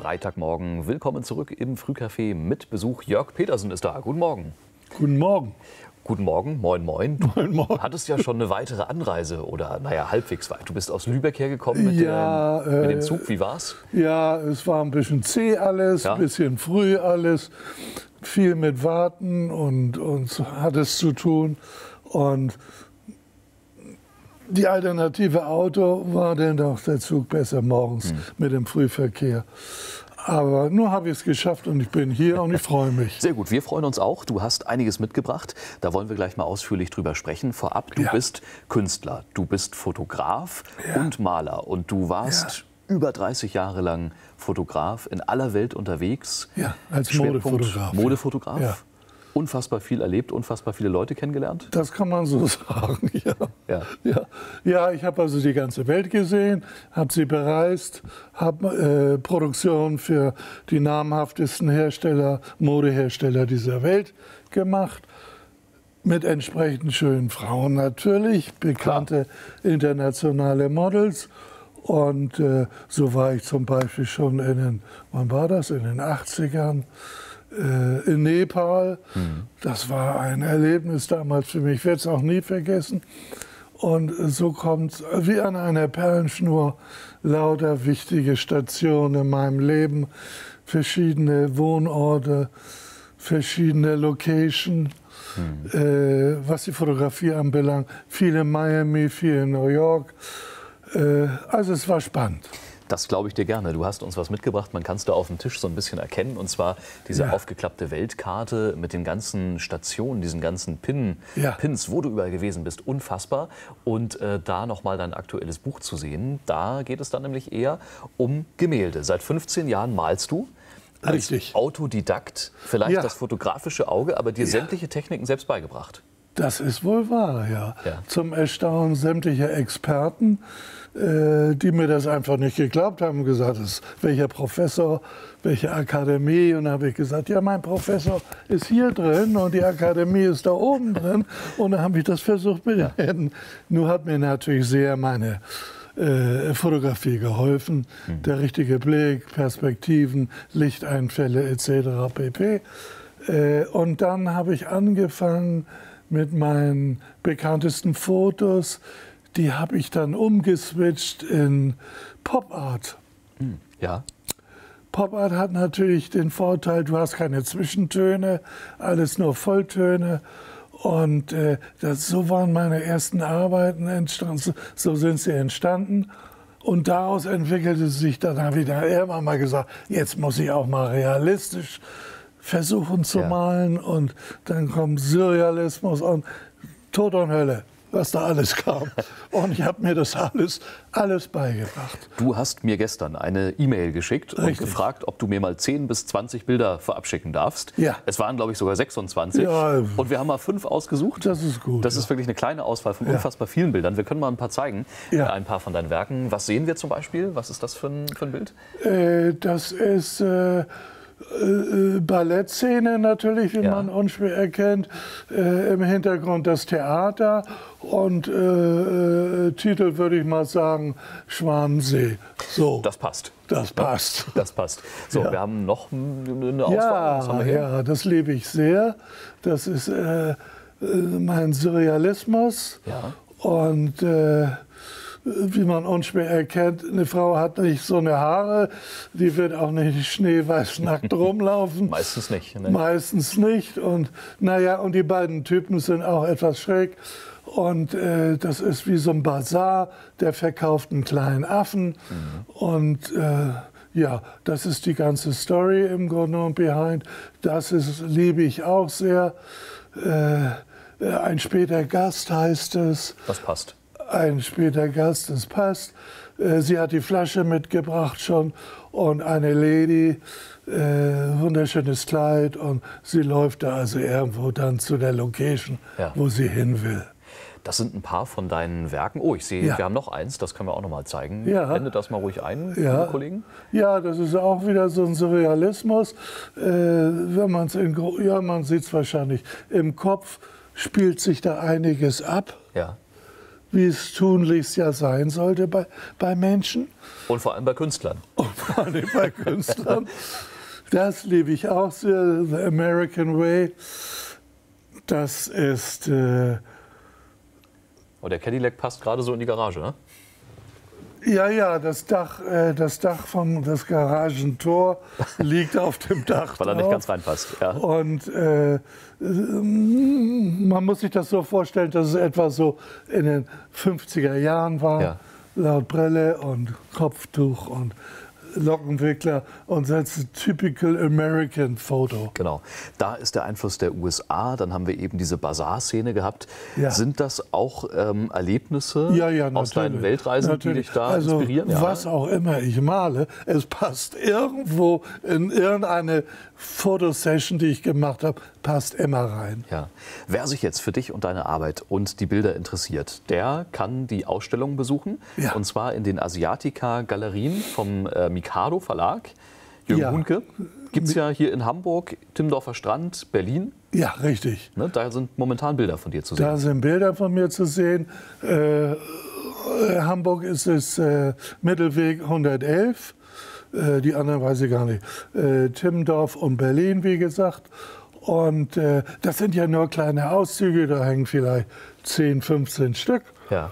Freitagmorgen. Willkommen zurück im Frühcafé mit Besuch. Jörg Petersen ist da. Guten Morgen. Guten Morgen. Guten Morgen, moin moin. Du Moin, moin. hattest ja schon eine weitere Anreise oder naja, halbwegs weit. Du bist aus Lübeck hergekommen mit dem Zug. Wie war's? Ja, es war ein bisschen zäh alles, ein bisschen früh alles, viel mit Warten und hat es zu tun. Und die alternative Auto war dann doch der Zug besser morgens mit dem Frühverkehr. Aber nur habe ich es geschafft und ich bin hier und ich freue mich. Sehr gut, wir freuen uns auch. Du hast einiges mitgebracht. Da wollen wir gleich mal ausführlich drüber sprechen. Vorab, du bist Künstler, du bist Fotograf und Maler. Und du warst über 30 Jahre lang Fotograf, in aller Welt unterwegs. Ja, als Modefotograf. Modefotograf. Ja. Unfassbar viel erlebt, unfassbar viele Leute kennengelernt? Das kann man so sagen, ja. Ja, ich habe also die ganze Welt gesehen, habe sie bereist, habe Produktionen für die namhaftesten Hersteller, Modehersteller dieser Welt gemacht. Mit entsprechend schönen Frauen natürlich, bekannte internationale Models. Und so war ich zum Beispiel schon wann war das? In den 80ern. In Nepal. Das war ein Erlebnis damals für mich, ich werde es auch nie vergessen. Und so kommt wie an einer Perlenschnur lauter wichtige Stationen in meinem Leben, verschiedene Wohnorte, verschiedene Locations, was die Fotografie anbelangt, viel in Miami, viel in New York. Also es war spannend. Das glaube ich dir gerne. Du hast uns was mitgebracht, man kann es da auf dem Tisch so ein bisschen erkennen. Und zwar diese aufgeklappte Weltkarte mit den ganzen Stationen, diesen ganzen Pins, wo du überall gewesen bist. Unfassbar. Und da nochmal dein aktuelles Buch zu sehen, da geht es dann nämlich eher um Gemälde. Seit 15 Jahren malst du. Als Autodidakt, vielleicht das fotografische Auge, aber dir sämtliche Techniken selbst beigebracht. Das ist wohl wahr, ja. Zum Erstaunen sämtlicher Experten, die mir das einfach nicht geglaubt haben, gesagt, welcher Professor, welche Akademie. Und dann habe ich gesagt, ja, mein Professor ist hier drin und die Akademie ist da oben drin. Und dann habe ich das versucht mit den Händen. Nur hat mir natürlich sehr meine Fotografie geholfen. Der richtige Blick, Perspektiven, Lichteinfälle etc. pp. Und dann habe ich angefangen mit meinen bekanntesten Fotos. Die habe ich dann umgeswitcht in Pop Art. Ja. Pop Art hat natürlich den Vorteil, du hast keine Zwischentöne, alles nur Volltöne. Und so waren meine ersten Arbeiten entstanden, so sind sie entstanden. Und daraus entwickelte sich dann wieder, irgendwann mal gesagt, jetzt muss ich auch mal realistisch versuchen zu malen. Und dann kommt Surrealismus und Tod und Hölle, was da alles kam. Und ich habe mir das alles beigebracht. Du hast mir gestern eine E-Mail geschickt und gefragt, ob du mir mal 10 bis 20 Bilder vorab schicken darfst. Ja. Es waren, glaube ich, sogar 26. Ja. Und wir haben mal 5 ausgesucht. Das ist gut. Das ist wirklich eine kleine Auswahl von unfassbar vielen Bildern. Wir können mal ein paar zeigen, ein paar von deinen Werken. Was sehen wir zum Beispiel? Was ist das für ein Bild? Das ist Ballettszene natürlich, wie man unschwer erkennt. Im Hintergrund das Theater und Titel würde ich mal sagen Schwanensee. So. Das passt. Das passt. Das passt. So, wir haben noch eine Auswahl. Was haben wir hier? Ja, das liebe ich sehr. Das ist mein Surrealismus. Ja. Und wie man unschwer erkennt, eine Frau hat nicht so eine Haare, die wird auch nicht schneeweiß nackt rumlaufen. Meistens nicht. Ne? Meistens nicht. Und naja, und die beiden Typen sind auch etwas schräg. Und das ist wie so ein Bazar, der verkauft einen kleinen Affen. Und ja, das ist die ganze Story im Grunde und behind. Liebe ich auch sehr. Ein später Gast heißt es. Das passt. Ein später Gast, das passt. Sie hat die Flasche mitgebracht schon und eine Lady, wunderschönes Kleid und sie läuft da also irgendwo dann zu der Location, wo sie hin will. Das sind ein paar von deinen Werken. Oh, ich sehe, wir haben noch eins, das können wir auch noch mal zeigen. Ja. Blendet das mal ruhig ein, liebe Kollegen. Ja, das ist auch wieder so ein Surrealismus. Wenn man sieht es wahrscheinlich im Kopf, spielt sich da einiges ab. Ja. wie es tunlichst ja sein sollte bei Menschen. Und vor allem bei Künstlern. Und vor allem bei Künstlern. Das liebe ich auch sehr, The American Way. Das ist... Oh, der Cadillac passt gerade so in die Garage, ne? Ja, das Dach von das Garagentor liegt auf dem Dach. Weil er nicht ganz reinpasst. Ja. Und man muss sich das so vorstellen, dass es etwa so in den 50er Jahren war. Ja. Laut Brille und Kopftuch und Lockenwickler und das typical American Photo. Genau. Da ist der Einfluss der USA. Dann haben wir eben diese Bazar-Szene gehabt. Ja. Sind das auch Erlebnisse aus deinen Weltreisen, die dich da inspirieren? Ja. Was auch immer ich male, es passt irgendwo in irgendeine Fotosession, die ich gemacht habe, passt immer rein. Ja. Wer sich jetzt für dich und deine Arbeit und die Bilder interessiert, der kann die Ausstellung besuchen. Ja. Und zwar in den Asiatica-Galerien vom Mikado Verlag. Jürgen Hunke gibt es ja hier in Hamburg, Timmendorfer Strand, Berlin. Ja, richtig. Ne, da sind momentan Bilder von dir zu sehen. Da sind Bilder von mir zu sehen. Hamburg ist es Mittelweg 111. Die anderen weiß ich gar nicht. Timmendorf und Berlin, wie gesagt. Und das sind ja nur kleine Auszüge, da hängen vielleicht 10, 15 Stück. Ja.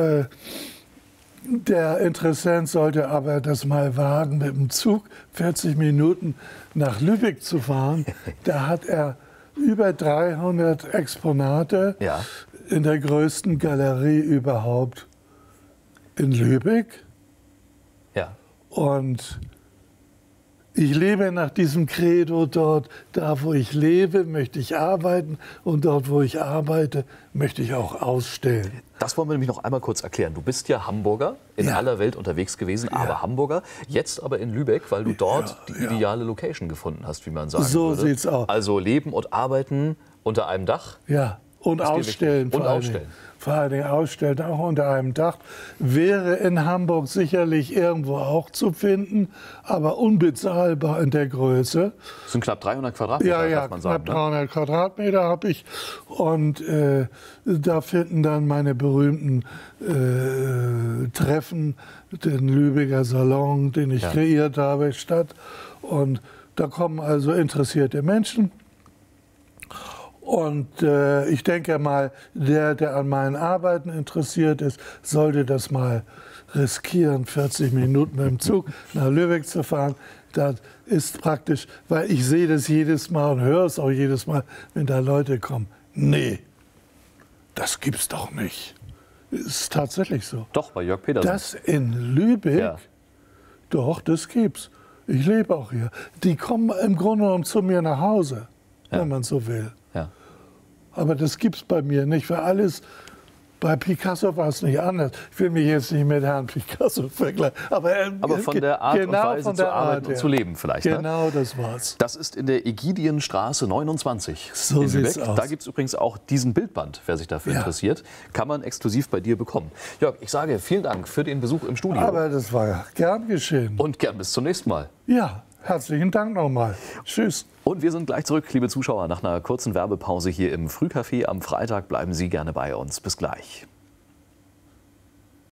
Der Interessent sollte aber das mal wagen, mit dem Zug 40 Minuten nach Lübeck zu fahren. Da hat er über 300 Exponate in der größten Galerie überhaupt in Lübeck. Ja. Und ich lebe nach diesem Credo dort. Da, wo ich lebe, möchte ich arbeiten. Und dort, wo ich arbeite, möchte ich auch ausstellen. Das wollen wir nämlich noch einmal kurz erklären. Du bist ja Hamburger, in aller Welt unterwegs gewesen, aber Hamburger. Jetzt aber in Lübeck, weil du dort die ideale Location gefunden hast, wie man sagen würde. So sieht's aus. Also leben und arbeiten unter einem Dach. Ja, und ausstellen. Und ausstellen. Vor allen Dingen ausstellen, auch unter einem Dach. Wäre in Hamburg sicherlich irgendwo auch zu finden, aber unbezahlbar in der Größe. Das sind knapp 300 Quadratmeter, darf man sagen. Knapp 300 Quadratmeter habe ich. Und da finden dann meine berühmten Treffen, den Lübecker Salon, den ich kreiert habe, statt. Und da kommen also interessierte Menschen. Und ich denke mal, der an meinen Arbeiten interessiert ist, sollte das mal riskieren, 40 Minuten mit dem Zug nach Lübeck zu fahren. Das ist praktisch, weil ich sehe das jedes Mal und höre es auch jedes Mal, wenn da Leute kommen. Nee, das gibt's doch nicht. Ist tatsächlich so. Doch, bei Jörg Petersen. Das in Lübeck? Doch, das gibt's. Ich lebe auch hier. Die kommen im Grunde genommen zu mir nach Hause, wenn man so will. Ja. Aber das gibt es bei mir nicht, weil alles, bei Picasso war es nicht anders. Ich will mich jetzt nicht mit Herrn Picasso vergleichen. Aber von der Art und Weise zu arbeiten und zu leben vielleicht. Genau, ne? Das war's. Das ist in der Ägidienstraße 29 so in sieht's Lübeck. aus. Da gibt es übrigens auch diesen Bildband, wer sich dafür interessiert. Kann man exklusiv bei dir bekommen. Jörg, ich sage vielen Dank für den Besuch im Studio. Aber das war gern geschehen. Und gern bis zum nächsten Mal. Ja, herzlichen Dank nochmal. Tschüss. Und wir sind gleich zurück, liebe Zuschauer, nach einer kurzen Werbepause hier im Frühcafé am Freitag. Bleiben Sie gerne bei uns. Bis gleich.